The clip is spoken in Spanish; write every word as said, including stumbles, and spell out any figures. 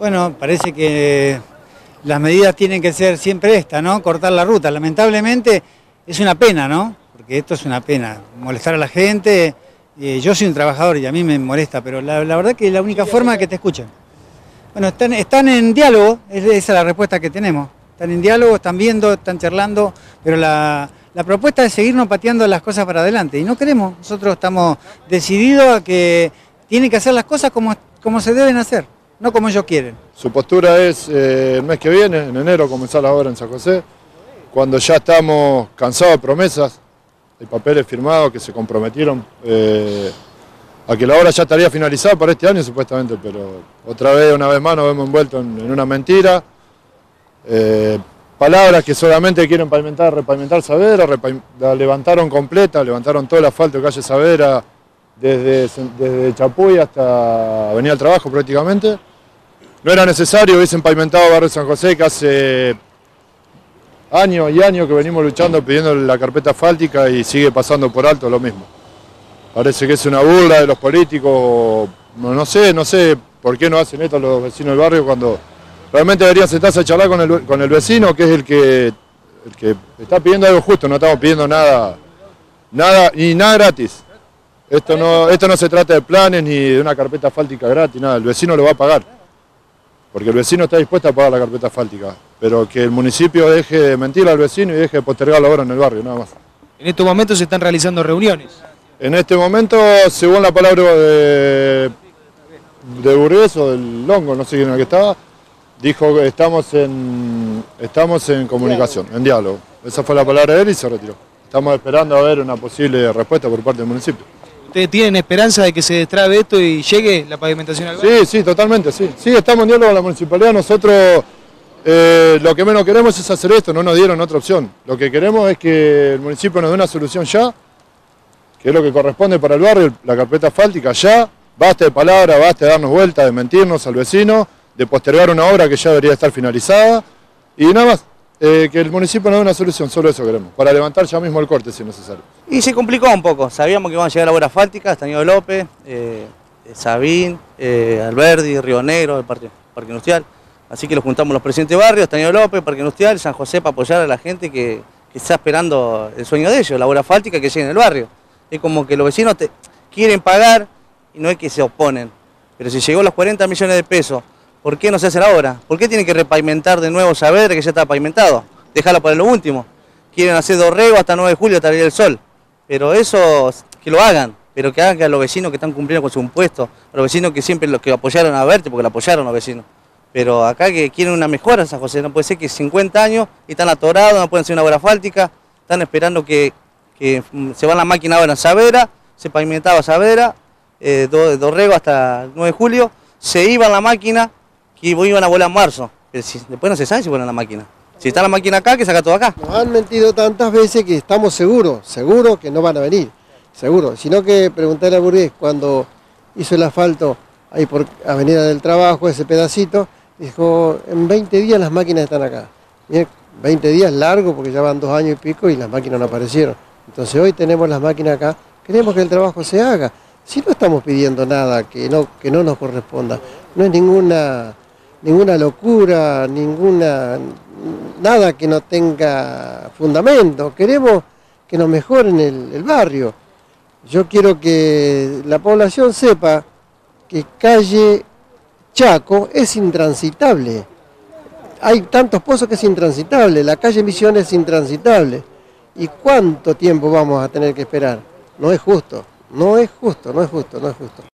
Bueno, parece que las medidas tienen que ser siempre estas, ¿no? Cortar la ruta. Lamentablemente es una pena, ¿no? Porque esto es una pena. Molestar a la gente. Eh, yo soy un trabajador y a mí me molesta, pero la, la verdad que la única forma es que te escuchen. Bueno, están, están en diálogo, es, esa es la respuesta que tenemos. Están en diálogo, están viendo, están charlando, pero la, la propuesta es seguirnos pateando las cosas para adelante. Y no queremos, nosotros estamos decididos a que tienen que hacer las cosas como, como se deben hacer, no como ellos quieren. Su postura es eh, el mes que viene, en enero, comenzar la obra en San José, cuando ya estamos cansados de promesas, hay papeles firmados que se comprometieron eh, a que la obra ya estaría finalizada para este año supuestamente, pero otra vez, una vez más, nos vemos envueltos en, en una mentira. Eh, palabras que solamente quieren pavimentar, repavimentar Saavedra, repavimentar, la levantaron completa, levantaron todo el asfalto de calle Saavedra desde, desde Chapuy hasta Avenida del Trabajo prácticamente. No era necesario, hubiesen pavimentado Barrio San José, que hace años y años que venimos luchando pidiendo la carpeta asfáltica y sigue pasando por alto lo mismo. Parece que es una burla de los políticos, no, no sé, no sé por qué no hacen esto los vecinos del barrio cuando realmente deberían sentarse a charlar con el, con el vecino, que es el que, el que está pidiendo algo justo, no estamos pidiendo nada, nada y nada gratis. Esto no, esto no se trata de planes ni de una carpeta asfáltica gratis, nada, el vecino lo va a pagar. Porque el vecino está dispuesto a pagar la carpeta asfáltica, pero que el municipio deje de mentir al vecino y deje de postergar la obra en el barrio, nada más. En estos momentos se están realizando reuniones. En este momento, según la palabra de, de Burgués o del Longo, no sé quién era que estaba, dijo que estamos en, estamos en comunicación, en diálogo. Esa fue la palabra de él y se retiró. Estamos esperando a ver una posible respuesta por parte del municipio. ¿Ustedes tienen esperanza de que se destrabe esto y llegue la pavimentación al barrio? Sí, sí, totalmente, sí. Sí, estamos en diálogo con la municipalidad. Nosotros eh, lo que menos queremos es hacer esto, no nos dieron otra opción. Lo que queremos es que el municipio nos dé una solución ya, que es lo que corresponde para el barrio, la carpeta asfáltica ya. Basta de palabras, basta de darnos vueltas, de mentirnos al vecino, de postergar una obra que ya debería estar finalizada. Y nada más, eh, que el municipio nos dé una solución, solo eso queremos, para levantar ya mismo el corte si es necesario. Y se complicó un poco, sabíamos que iban a llegar a la obra asfáltica, Estaño López, eh, Sabín, eh, Alberdi, Río Negro, el Parque, Parque Industrial. Así que los juntamos los presidentes de barrio, Estaño López, Parque Industrial, San José, para apoyar a la gente que, que está esperando el sueño de ellos, la obra asfáltica que llegue en el barrio. Es como que los vecinos te, quieren pagar y no es que se oponen. Pero si llegó los cuarenta millones de pesos, ¿por qué no se hace la obra? ¿Por qué tienen que repavimentar de nuevo Saavedra que ya está pavimentado? Dejarlo para lo último. Quieren hacer Dorrego hasta nueve de julio hasta el sol. Pero eso, que lo hagan, pero que hagan que a los vecinos que están cumpliendo con su impuesto, a los vecinos que siempre los que apoyaron a Berti, porque lo apoyaron los vecinos. Pero acá que quieren una mejora en San José, no puede ser que cincuenta años y están atorados, no pueden hacer una obra asfáltica, están esperando que, que se va la máquina ahora en Saavedra, se pavimentaba Saavedra, eh, de Dorrego hasta el nueve de julio, se iba la máquina y iban a volar en marzo, pero si, después no se sabe si vuelan la máquina. Si está la máquina acá, que saca todo acá. Nos han mentido tantas veces que estamos seguros, seguros que no van a venir, seguro. Sino que preguntarle a Burgués cuando hizo el asfalto ahí por Avenida del Trabajo, ese pedacito, dijo, en veinte días las máquinas están acá. Miren, veinte días largo porque ya van dos años y pico y las máquinas no aparecieron. Entonces hoy tenemos las máquinas acá, queremos que el trabajo se haga. Si no estamos pidiendo nada que no, que no nos corresponda, no es ninguna, ninguna locura, ninguna... nada que no tenga fundamento, queremos que nos mejoren el, el barrio. Yo quiero que la población sepa que calle Chaco es intransitable. Hay tantos pozos que es intransitable, la calle Misiones es intransitable. ¿Y cuánto tiempo vamos a tener que esperar? No es justo, no es justo, no es justo, no es justo.